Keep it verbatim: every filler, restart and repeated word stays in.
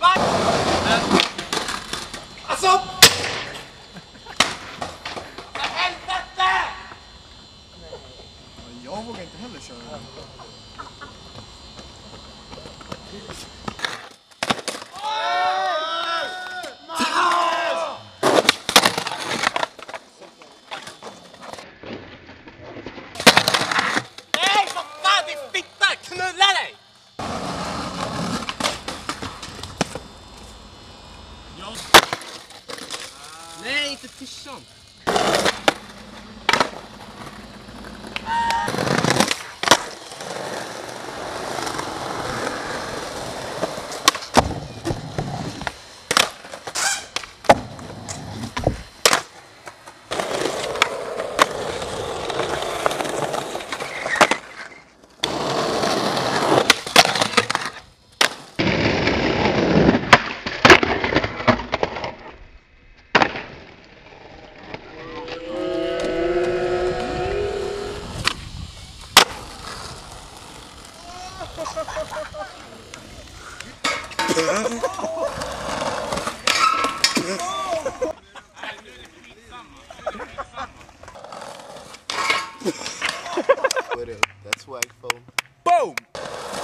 Alltså! För helvete! Jag vågar inte heller köra. Nej, vad fan, din fitta! Knulla dig! Nej, inte tishan. That's why phone. Boom!